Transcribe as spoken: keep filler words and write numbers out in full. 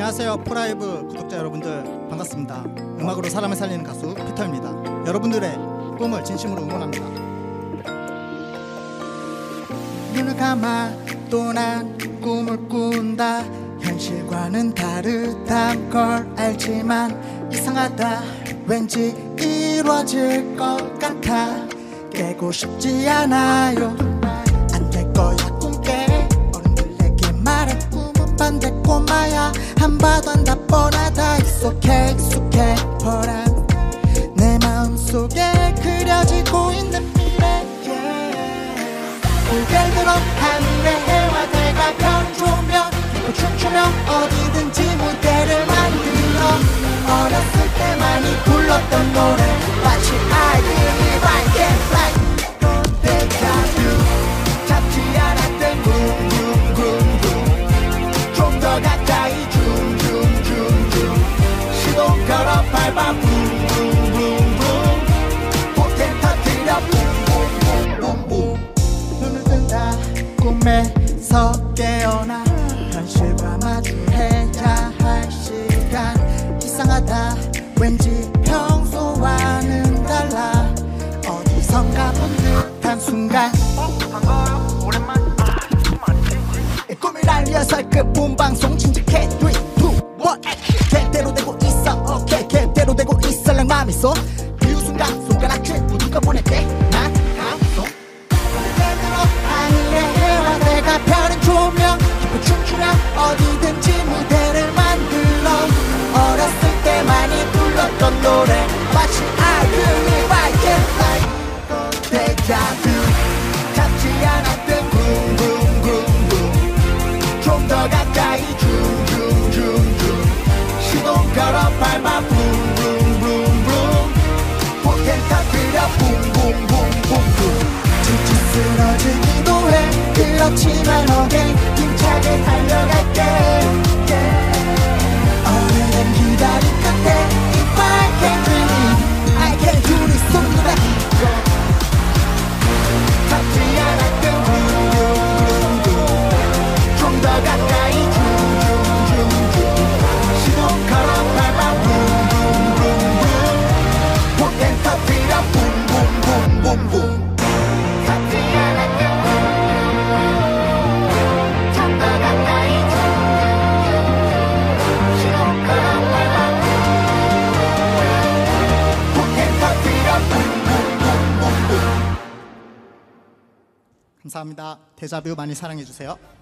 안녕하세요. 프라이브 구독자 여러분들 반갑습니다. 음악으로 사람을 살리는 가수 피터입니다. 여러분들의 꿈을 진심으로 응원합니다. 눈을 감아 또 난 꿈을 꾼다. 현실과는 다르단 걸 알지만 이상하다. 왠지 이루어질 것 같아. 깨고 싶지 않아요. 안 될 거야 꿈 깨. 어른들에게 말해 꿈은 반대 꼬마야. 한 봐도 안 다 뻔하다. 익숙해 익숙해 뻔한 내 마음속에 그려지고 있는 미래. 고개를 들어 하늘의 해와 달과 별 조명 빛고 춤추며 어디든지 무대를 만들어. 어렸을 때 많이 불렀던 노래 마치 I believe I can fly. Deja vu 잡지 않았던 groove groove groove 좀 더 가까이 zoom zoom zoom zoom 시동 걸어 밟아 boom boom boom boom 포텐 터뜨려 boom boom boom boom boom. 눈을 뜬다 꿈에서 깨어나 현실과 마주해야 할 시간. 이상하다 왠지 평소와는 달라. 어디선가 본 듯한 순간 반가워요. 오랜만. 아, 꿈을 알려서 그 본방송 진직해 삼, 이, 일 객대로 되고 있어. 오케이 객대로 되고 있어. 랑 맘이 쏘 그 순간 손가락질 누가 보낼게 난 감소. 객대로 하늘의 해와 달과 별은 조명 깊은 춤추며 어디든지 무대를 만들어. 어렸을 때 많이 불렀던 노래 마치 I believe I can fly. Deja vu 잡지 않았던 boom boom boom boom 좀 더 가까이 zoom zoom zoom zoom 시동 걸어 밟아 boom boom boom boom 포텐 터뜨려 boom boom boom boom boom. 지치 쓰러지기도 해. 그렇지만 오케이 힘차게 달려갈게. 오늘은 기다릴 끝에 If I can dream I can do this. 손으로 이고 잡지 않았던 boom boom boom 좀 더 가까이 zoom zoom zoom zoom 시동 걸어 밟아 boom boom boom boom 포텐 터뜨려 boom boom boom boom boom. 잡지 않았던 좀 더 가까이 시동 걸어 밟아 포텐 터뜨려 boom boom boom boom boom. 감사합니다. 데자뷰 많이 사랑해주세요.